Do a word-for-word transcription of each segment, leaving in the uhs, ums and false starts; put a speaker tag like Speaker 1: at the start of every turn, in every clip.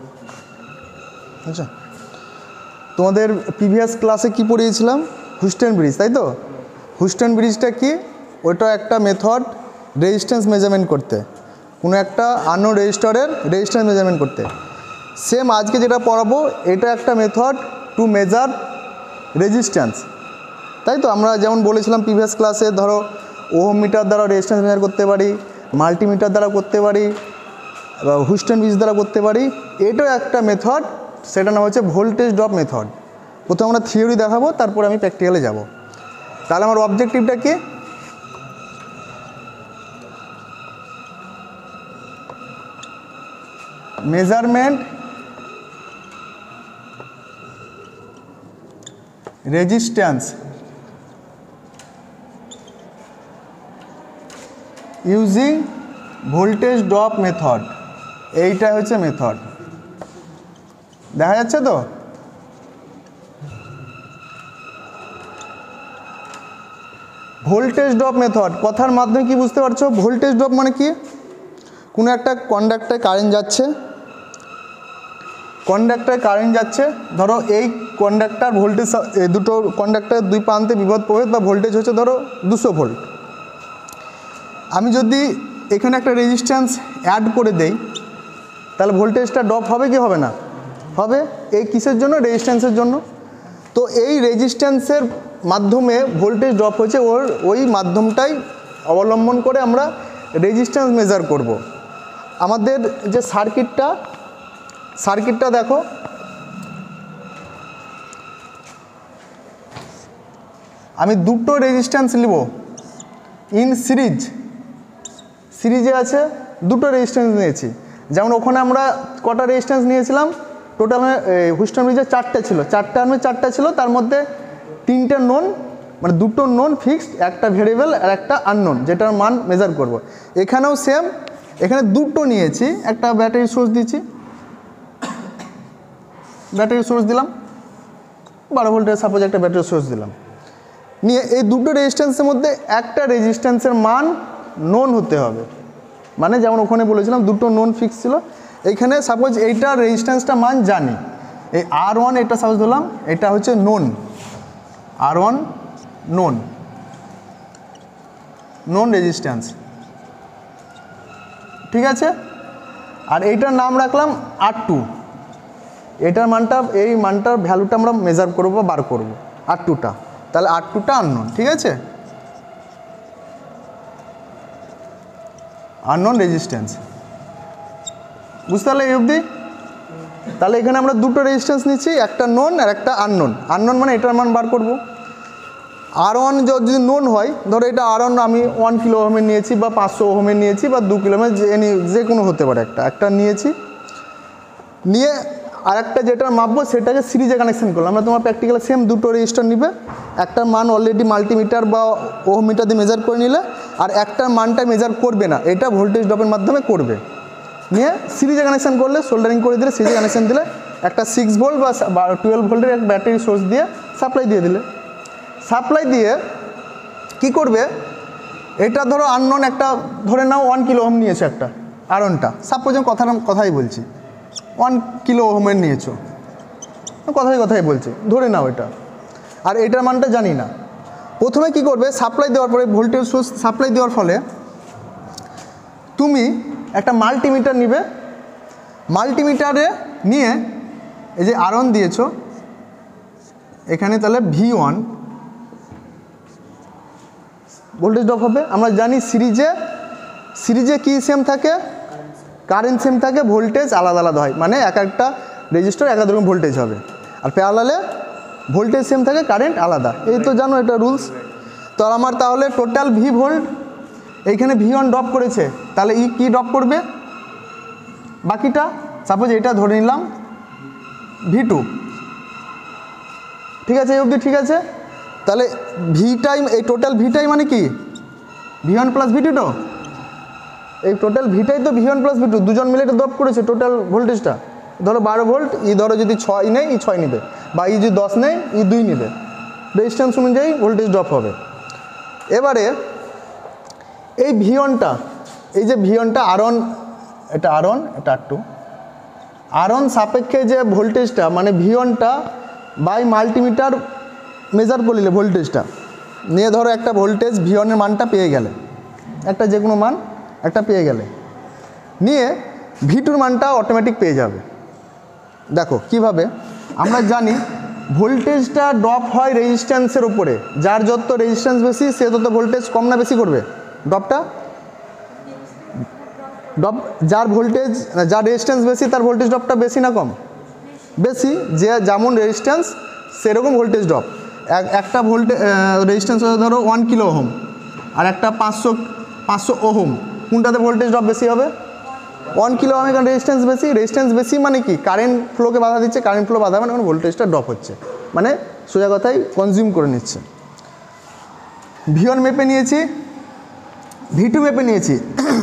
Speaker 1: আচ্ছা, তোমাদের প্রিভিয়াস ক্লাসে কি পড়িয়েছিলাম? হুস্টন ব্রিজ, তাই তো? হুস্টন ব্রিজটা কি? ওটা একটা মেথড রেজিস্ট্যান্স মেজারমেন্ট করতে, কোনো একটা আননোন রেজিস্টরের রেজিস্ট্যান্স মেজারমেন্ট করতে। সেম আজকে যেটা পড়াবো এটা একটা মেথড টু মেজার রেজিস্ট্যান্স, তাই তো? আমরা যেমন বলেছিলাম প্রিভিয়াস ক্লাসে, ধরো ওহম মিটার দ্বারা রেজিস্ট্যান্স মেজার করতে পারি, মাল্টিমিটার দ্বারা করতে পারি, বা হুস্টন ব্রিজ দ্বারা করতে পারি। এটাও একটা মেথড, সেটা নাম হচ্ছে ভোল্টেজ ড্রপ মেথড। প্রথমে আমরা থিওরি দেখাবো, তারপরে আমি প্র্যাকটিক্যালে যাব। তাহলে আমার অবজেক্টিভটা কি? Measurement resistance using voltage drop method. এইটা হচ্ছে মেথড, দেখা যাচ্ছে তো? ভোল্টেজ ড্রপ মেথড কথার মাধ্যমে কি বুঝতে পারছো? ভোল্টেজ ড্রপ মানে কি? কোনো একটা কন্ডাক্টরে কারেন্ট যাচ্ছে, কন্ডাক্টরে কারেন্ট যাচ্ছে, ধরো এই কন্ডাক্টর ভোল্টেজ, এই দুটো কন্ডাক্টরের দুই প্রান্তে বিভব প্রভেদ বা ভোল্টেজ হচ্ছে ধরো দুশো ভোল্ট। আমি যদি এখানে একটা রেজিস্ট্যান্স অ্যাড করে দেই, তাহলে ভোল্টেজটা ড্রপ হবে কি হবে না? হবে। এই কিসের জন্য? রেজিস্ট্যান্সের জন্য। তো এই রেজিস্ট্যান্সের মাধ্যমে ভোল্টেজ ড্রপ হচ্ছে, ওর ওই মাধ্যমটাই অবলম্বন করে আমরা রেজিস্ট্যান্স মেজার করব। আমাদের যে সার্কিটটা সার্কিটটা দেখো, আমি দুটো রেজিস্ট্যান্স নিব ইন সিরিজ, সিরিজে আছে দুটো রেজিস্ট্যান্স নিয়েছি। যেমন ওখানে আমরা কটা রেজিস্ট্যান্স নিয়েছিলাম? টোটাল হুস্টন ব্রিজে চারটে ছিল, চারটে আমি চারটে ছিল, তার মধ্যে তিনটে নোন, মানে দুটো নোন ফিক্সড, একটা ভেরিয়েবল আর একটা আননোন, যেটার মান মেজার করব। এখানেও সেম, এখানে দুটো নিয়েছি, একটা ব্যাটারি সোর্স দিচ্ছি, ব্যাটারি সোর্স দিলাম বারো ভোল্টের, সাপোজ একটা ব্যাটারি সোর্স দিলাম, নিয়ে এই দুটো রেজিস্ট্যান্সের মধ্যে একটা রেজিস্ট্যান্সের মান নোন হতে হবে। মানে যেমন ওখানে বলেছিলাম দুটো নোন ফিক্স ছিল, এইখানে সাপোজ এইটার রেজিস্ট্যান্সটা মান জানি, এই আর ওয়ান এটা সাপোজ ধরলাম, এটা হচ্ছে known, R one known, known resistance, ঠিক আছে? আর এইটার নাম রাখলাম আর টু, এটার মানটা, এই মানটার ভ্যালুটা আমরা মেজার করবো বা বার করবো, আর টুটা, তাহলে আর টুটা আননোন, ঠিক আছে? আননোন রেজিস্ট্যান্স, বুঝতে পারলে এই অবধি? তাহলে এখানে আমরা দুটো রেজিস্ট্যান্স নিচ্ছি, একটা নোন আর একটা আননোন। আননোন মানে এটার মান বার করব। আর ওয়ান যদি নোন হয়, ধরো এটা আর ওয়ান আমি ওয়ান কিলো ওহমের নিয়েছি, বা পাঁচশো ওহমের নিয়েছি, বা দু কিলো ওহমের, যে যে কোনো হতে পারে, একটা একটা নিয়েছি, নিয়ে আর একটা যেটা মাপবো সেটাকে সিরিজে কানেকশন করলাম। আমরা তোমার প্র্যাকটিক্যালে সেম দুটো রেজিস্টার নিবে, একটা মান অলরেডি মাল্টিমিটার বা ওহম মিটার দিয়ে মেজার করে নিলে, আর একটা মানটা মেজার করবে না, এটা ভোল্টেজ ড্রপের মাধ্যমে করবে, নিয়ে সিরিজে কানেকশান করলে, সোল্ডারিং করে দিলে, সিরিজে কানেকশান দিলে, একটা সিক্স ভোল্ট বা টুয়েলভ ভোল্টের এক ব্যাটারি সোর্স দিয়ে সাপ্লাই দিয়ে দিলে। সাপ্লাই দিয়ে কি করবে, এটা ধরো আননোন একটা, ধরে নাও ওয়ান কিলো ওহম নিয়েছে একটা আর ওয়ানটা, সাপোজ আমি কথা কথাই বলছি, ওয়ান কিলো ওহমের নিয়েছো, কথাই কথাই বলছি, ধরে নাও এটা, আর এটার মানটা জানি না। প্রথমে কি করবে, সাপ্লাই দেওয়ার পরে ভোল্টেজ সোর্স সাপ্লাই দেওয়ার ফলে তুমি একটা মাল্টিমিটার নিবে, মাল্টিমিটারে নিয়ে এই যে আর ওয়ান দিয়েছো এখানে, তাহলে ভি ওয়ান ভোল্টেজ ড্রপ হবে। আমরা জানি সিরিজে সিরিজে কি সেম থাকে, কারেন্ট সেম থাকে, ভোল্টেজ আলাদা আলাদা হয়, মানে এক একটা রেজিস্টার এক এক রকম ভোল্টেজ হবে, আর প্যারালালে ভোল্টেজ সেম থাকে, কারেন্ট আলাদা, এই তো জানো এটা রুলস। তো আমার তাহলে টোটাল ভি ভোল্ট, এইখানে ভি ওয়ান ড্রপ করেছে, তাহলে ই কি ড্রপ করবে বাকিটা, সাপোজ এটা ধরে নিলাম ভি টু, ঠিক আছে? এই অবধি ঠিক আছে? তাহলে ভি টাইম, এই টোটাল ভিটাই মানে কি, V one plus V two, তো এই টোটাল ভিটাই তো V one plus V two, দুজন মিলে এটা ড্রপ করেছে টোটাল ভোল্টেজটা। ধরো বারো ভোল্ট, ই ধরো যদি ছয় নেই, ই ছয় নিবে, বা ই যদি দশ নেই, ই দুই নিবে, রেজিস্ট্যান্স অনুযায়ী ভোল্টেজ ড্রপ হবে। এবারে এই ভি ওয়ানটা, এই যে ভি ওয়ানটা আর ওয়ান, এটা আর ওয়ান, এটা আর টু, আর ওয়ান সাপেক্ষে যে ভোল্টেজটা মানে ভি ওয়ানটা বাই মাল্টিমিটার মেজার করলে ভোল্টেজটা নিয়ে ধরো একটা ভোল্টেজ ভি ওয়ানের মানটা পেয়ে গেলে, একটা যে কোনো মান একটা পেয়ে গেলে, নিয়ে ভি টুর মানটা অটোমেটিক পেয়ে যাবে। দেখো কিভাবে, আমরা জানি ভোল্টেজটা ড্রপ হয় রেজিস্ট্যান্সের উপরে, যার যত রেজিস্ট্যান্স বেশি সে তত ভোল্টেজ কম না বেশি করবে, ড্রপটা ড্রপ যার ভোল্টেজ যার রেজিস্ট্যান্স বেশি তার ভোল্টেজ ড্রপটা বেশি না কম, বেশি, যে যেমন রেজিস্ট্যান্স সেরকম ভোল্টেজ ড্রপ। এক একটা ভোল্টে রেজিস্ট্যান্স ধরো ওয়ান কিলো ওহম আর একটা পাঁচশো পাঁচশো ওহম, কোনটাতে ভোল্টেজ ড্রপ বেশি হবে? ওয়ান কিলো ওহম, কারণ রেজিস্ট্যান্স বেশি। রেজিস্ট্যান্স বেশি মানে কি, কারেন্ট ফ্লোকে বাধা দিচ্ছে, কারেন্ট ফ্লো বাধা মানে ভোল্টেজটা ড্রপ হচ্ছে, মানে সোজা কথাই কনজিউম করে নিচ্ছে। ভি ওয়ান মেপে নিয়েছি, ভি টু মেপে নিয়েছি।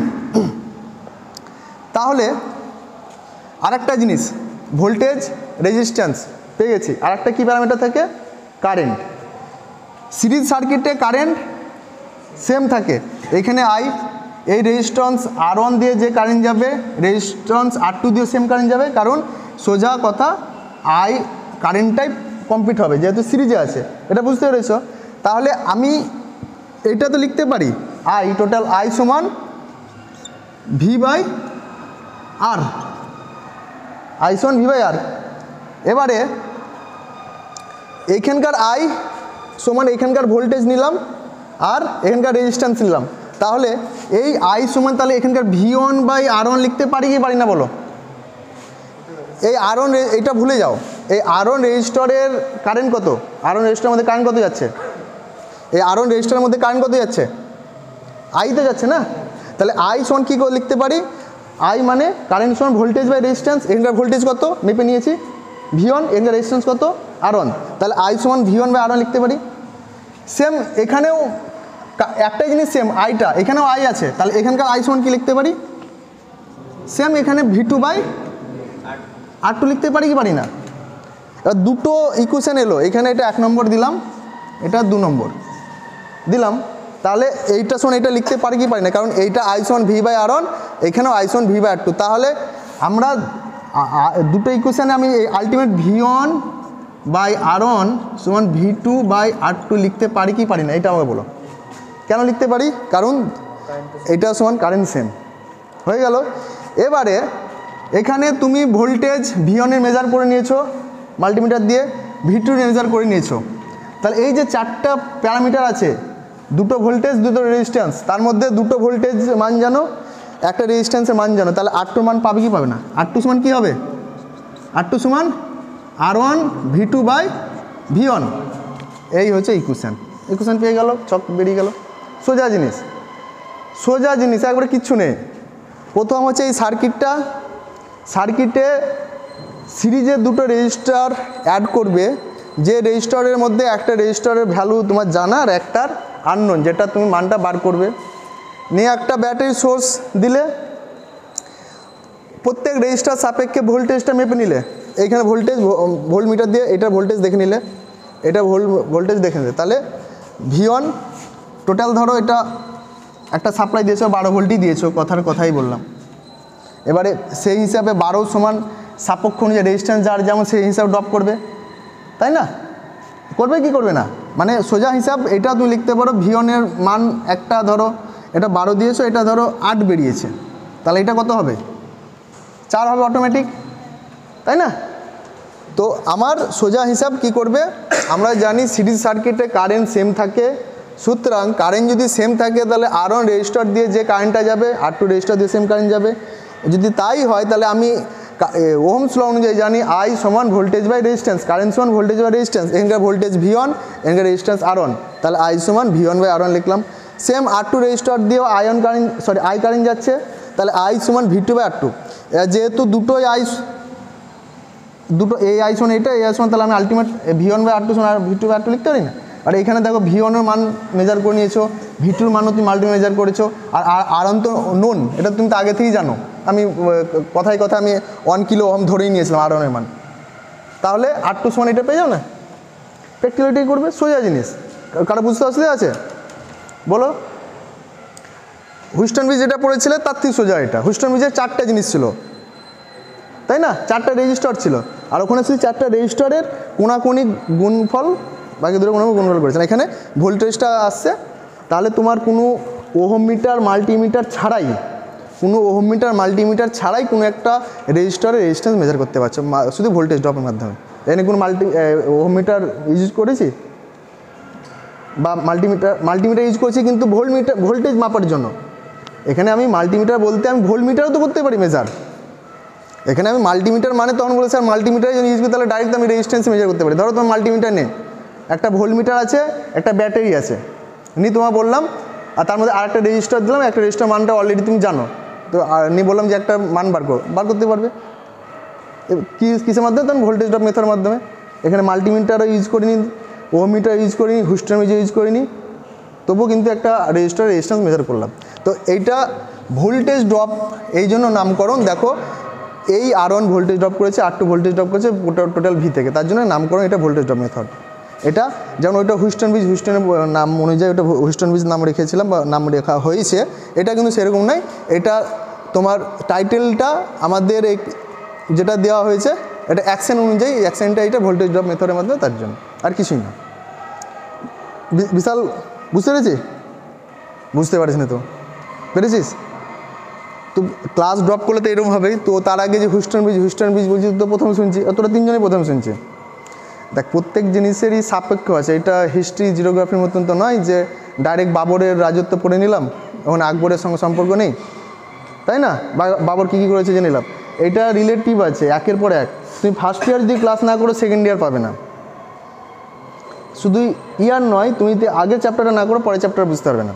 Speaker 1: তাহলে আরেকটা জিনিস, ভোল্টেজ রেজিস্ট্যান্স পেয়ে গেছি, আরেকটা কী প্যারামিটার থাকে? কারেন্ট। সিরিজ সার্কিটে কারেন্ট সেম থাকে, এখানে আই, এই রেজিস্ট্যান্স আর ওয়ান দিয়ে যে কারেন্ট যাবে রেজিস্ট্যান্স আর টু দিয়ে সেম কারেন্ট যাবে, কারণ সোজা কথা আই কারেন্টটাই কমপ্লিট হবে যেহেতু সিরিজে আছে, এটা বুঝতে পেরেছ? তাহলে আমি এটা তো লিখতে পারি আই টোটাল আই সমান ভি বাই আর, আই সমান ভি বাই আর। এবারে এইখানকার আই সমান এইখানকার ভোল্টেজ নিলাম আর এখানকার রেজিস্ট্যান্স নিলাম, তাহলে এই আই সমান তাহলে এখানকার V one by R one লিখতে পারি কি পারি না বলো? এই আর ওয়ান, এইটা ভুলে যাও, এই আর ওয়ান রেজিস্টরের কারেন্ট কত? আর ওয়ান রেজিস্টারের মধ্যে কারেন্ট কত যাচ্ছে? এই আর ওয়ান রেজিস্টারের মধ্যে কারেন্ট কত যাচ্ছে? আই তো যাচ্ছে না, তাহলে আই সমান কী করে লিখতে পারি? আই মানে কারেন্ট সমান ভোল্টেজ বাই রেজিস্ট্যান্স, এখানকার ভোল্টেজ কত মেপে নিয়েছি ভি ওয়ান, এখানকার রেজিস্ট্যান্স কত আর ওয়ান, তাহলে আই সমান V one by R one লিখতে পারি। সেম এখানেও একটাই জিনিস, সেম আইটা এখানেও আই আছে, তাহলে এখানকার আই সমান কী লিখতে পারি? সেম এখানে V two by R two লিখতে পারি কি পারি না? এবার দুটো ইকুয়েশন এলো, এখানে এটা এক নম্বর দিলাম, এটা দু নম্বর দিলাম, তাহলে এইটা সমান এইটা লিখতে পারি কি পারি না? কারণ এইটা আই সমান ভি বাই আর ওয়ান, এখানেও আই সমান ভি বাই আর টু, তাহলে আমরা দুটো ইকুয়েশানে আমি ultimate V one by R one সমান V two by R two লিখতে পারি কি পারি না? এটা আমাকে বলো, কেন লিখতে পারি? কারণ এটা সমান কারেন্ট সেম হয়ে গেল। এবারে এখানে তুমি ভোল্টেজ ভি ওয়ানের মেজার করে নিয়েছো মাল্টিমিটার দিয়ে, ভি টুর মেজার করে নিয়েছো, তাহলে এই যে চারটা প্যারামিটার আছে, দুটো ভোল্টেজ দুটো রেজিস্ট্যান্স, তার মধ্যে দুটো ভোল্টেজ মান জানো, একটা রেজিস্ট্যান্সের মান জানো, তাহলে আর টুর মান পাবে কি পাবে না? আর টু সমান কী হবে? আর টু সমান R one V two by V one, এই হচ্ছে ইকুয়েশান। ইকুয়েশান পেয়ে গেল, চক বেরিয়ে গেল, সোজা জিনিস, সোজা জিনিস, একবারে কিচ্ছু নেই। প্রথম হচ্ছে এই সার্কিটটা, সার্কিটে সিরিজে দুটো রেজিস্টার অ্যাড করবে, যে রেজিস্টারের মধ্যে একটা রেজিস্টারের ভ্যালু তোমার জানা আর একটার আননোন, যেটা তুমি মানটা বার করবে, নিয়ে একটা ব্যাটারি সোর্স দিলে, প্রত্যেক রেজিস্টার সাপেক্ষে ভোল্টেজটা মেপে নিলে, এইখানে ভোল্টেজ ভোল্ট মিটার দিয়ে এটার ভোল্টেজ দেখে নিলে, এটা ভোল্ট ভোল্টেজ দেখে নিলে, তাহলে ভি ওয়ান টোটাল ধরো এটা একটা সাপ্লাই দিয়েছো, বারো ভোল্টই দিয়েছো, কথার কথাই বললাম। এবারে সেই হিসাবে বারো সমান সাপেক্ষ অনুযায়ী রেজিস্ট্যান্স যার যেমন সেই হিসাব ড্রপ করবে, তাই না? করবে কি করবে না? মানে সোজা হিসাব এটা তুমি লিখতে পারো, ভি ওয়ানের মান একটা ধরো এটা বারো দিয়েছো, এটা ধরো আট বেরিয়েছে, তাহলে এটা কত হবে? চার হবে অটোমেটিক, তাই না? তো আমার সোজা হিসাব কি করবে, আমরা জানি সিরিজ সার্কিটে কারেন্ট সেম থাকে, সুতরাং কারেন্ট যদি সেম থাকে তাহলে আর ওয়ান রেজিস্টার দিয়ে যে কারেন্টটা যাবে আর টু রেজিস্টার দিয়ে সেম কারেন্ট যাবে। যদি তাই হয় তাহলে আমি ওহমস ল অনুযায়ী জানি আই সমান ভোল্টেজ বাই রেজিস্ট্যান্স, কারেন্ট সমান ভোল্টেজ বাই রেজিস্ট্যান্স, এখানকার ভোল্টেজ ভি ওয়ান, এখানকার রেজিস্ট্যান্স আর ওয়ান, তাহলে আই সমান V one by R one লিখলাম। সেম আর টু রেজিস্টার দিয়েও ion current sorry I current যাচ্ছে, তাহলে আই সমান V two by R two, যেহেতু দুটোই আই দুটো এই আই সমান এইটা এই আই সমান, তাহলে আমি ultimate V one by R two সমান R V two by R two লিখতে পারি না? আর এখানে দেখো ভি ওয়ানের মান মেজার করে নিয়েছো, ভি টুর মানও তুমি মাল্টি মেজার করেছো, আর আর ওয়ান তো নোন, এটা তুমি তো আগে থেকেই জানো, আমি কথায় কথা আমি ওয়ান কিলো ওহম ধরেই নিয়েছিলাম আর ওয়ানের মান, তাহলে আর টু সমান এটা পেয়ে যাও না? প্র্যাকটিক্যালিটি করবে, সোজা জিনিস, কারো বুঝতে অসুবিধা আছে বলো? হুইস্টন ব্রিজ যেটা পড়েছিলে তার থেকে সোজা এটা, হুইস্টন ব্রিজের চারটে জিনিস ছিল, তাই না? চারটা রেজিস্টার ছিল, আর ওখানে শুধু চারটা রেজিস্টারের কোনাকুনি গুণফল, বাকি দুটো কোনো গুণফল করেছে। এখানে ভোল্টেজটা আসছে, তাহলে তোমার কোনো ওহম মিটার মাল্টিমিটার ছাড়াই কোনো ওহম মিটার মাল্টিমিটার ছাড়াই কোনো একটা রেজিস্টারের রেজিস্ট্যান্স মেজার করতে পারছো শুধু ভোল্টেজ ড্রপের মাধ্যমে। এখানে কোনো মাল্টি ওহম মিটার ইউজ করেছি বা মাল্টিমিটার মাল্টিমিটার ইউজ করছি কিন্তু ভোল্ট মিটার ভোল্টেজ মাপার জন্য। এখানে আমি মাল্টিমিটার বলতে আমি ভোল্ট মিটারও তো করতে পারি মেজার। এখানে আমি মাল্টিমিটার মানে তখন বলে স্যার মাল্টিমিটার যদি ইউজ করি তাহলে ডাইরেক্ট আমি রেজিস্ট্যান্স মেজার করতে পারি। ধরো তোমার মাল্টিমিটার নেই, একটা ভোল্ট মিটার আছে, একটা ব্যাটারি আছে, নি তোমার বললাম, আর তার মধ্যে আরেকটা রেজিস্টার দিলাম, একটা রেজিস্টার মানটা অলরেডি তুমি জানো, তো নি বললাম যে একটা মান বার করো, বার করতে পারবে। কী কিসের মাধ্যমে? তখন ভোল্টেজ ড্রপ মেথডের মাধ্যমে। এখানে মাল্টিমিটারও ইউজ করিনি, ওহম মিটার ইউজ করিনি, হুস্টন মিটার ইউজ করিনি, তবুও কিন্তু একটা রেজিস্টার রেজিস্ট্যান্স মেজার করলাম। তো এইটা ভোল্টেজ ড্রপ এই জন্য নামকরণ। দেখো এই আর ওয়ান ভোল্টেজ ড্রপ করেছে, আর টু ভোল্টেজ ড্রপ করেছে টোটাল ভি থেকে, তার জন্য নামকরণ এটা ভোল্টেজ ড্রপ মেথড। এটা যেমন ওইটা হুস্টন ব্রিজ, হুস্টনের নাম অনুযায়ী ওটা হুস্টন ব্রিজ নাম রেখেছিলাম বা নাম রেখা হয়েছে, এটা কিন্তু সেরকম নয়। এটা তোমার টাইটেলটা আমাদের এই যেটা দেওয়া হয়েছে এটা অ্যাকশন অনুযায়ী, অ্যাকশনটা এটা ভোল্টেজ ড্রপ মেথডের মাধ্যমে, তার জন্য আর কিছুই না। বিশাল বুঝতে পেরেছি? বুঝতে পারিস না তো? পেরেছিস তো? ক্লাস ড্রপ করলে তো এরকম হবেই। তো তার আগে যে হুস্টন ব্রিজ হুস্টন ব্রিজ বলছি তো প্রথমে শুনছি, তোরা তিনজনই প্রথমে শুনছি। দেখ প্রত্যেক জিনিসেরই সাপেক্ষ আছে, এটা হিস্ট্রি জিওগ্রাফির মতন তো নয় যে ডাইরেক্ট বাবরের রাজত্ব পড়ে নিলাম, এখন আকবরের সঙ্গে সম্পর্ক নেই, তাই না? বাবর কী কী করেছে জেনে নিলাম। এটা রিলেটিভ আছে, একের পর এক। তুমি ফার্স্ট ইয়ার যদি ক্লাস না করো সেকেন্ড ইয়ার পাবে না। শুধু ইয়ার নয়, তুমি যদি আগের চ্যাপ্টারটা না করো পরের চ্যাপ্টার বুঝতে পারবে না।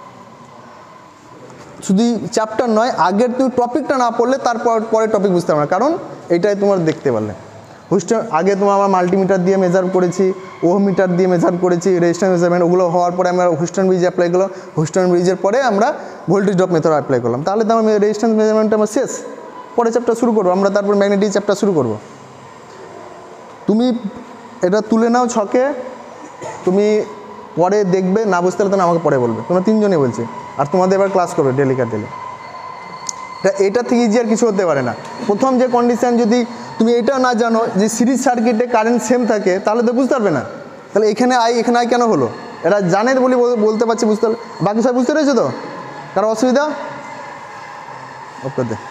Speaker 1: শুধু চ্যাপ্টার নয়, আগের তুমি টপিকটা না পড়লে তারপর পরের টপিক বুঝতে পারবে না, কারণ এইটাই তোমার দেখতে পারলে। হুস্টন আগে তোমার আমরা মাল্টিমিটার দিয়ে মেজার করেছি, ওহম মিটার দিয়ে মেজার করেছি, রেজিস্ট্যান্স মেজারমেন্ট, ওগুলো হওয়ার পরে আমরা হুস্টন ব্রিজ অ্যাপ্লাই করলাম, হুস্টন ব্রিজের পরে আমরা ভোল্টেজ ড্রপ মেথড অ্যাপ্লাই করলাম। তাহলে তো আমার রেজিস্ট্যান্স মেজারমেন্টটা আমার শেষ, পরের চ্যাপ্টার শুরু করবো আমরা, তারপর ম্যাগনেটিক চ্যাপ্টার শুরু করব। তুমি এটা তুলে নাও ছকে, তুমি পরে দেখবে, না বুঝতে পারলে তখন আমাকে পরে বলবে। তোমরা তিনজনই বলছি, আর তোমাদের এবার ক্লাস করবে ডেলি কার ডেলি। এটা এটা থেকে ইজি আর কিছু হতে পারে না। প্রথম যে কন্ডিশান যদি তুমি এটা না জানো যে সিরিজ সার্কিটে কারেন্ট সেম থাকে, তাহলে তো বুঝতে পারবে না। তাহলে এখানে আই এখানে আই কেন হলো, এরা জানে বলে বলতে পারছি, বুঝতে পারলে। বাকি সব বুঝতে পেরেছো তো? কারো অসুবিধা? ওকে দে।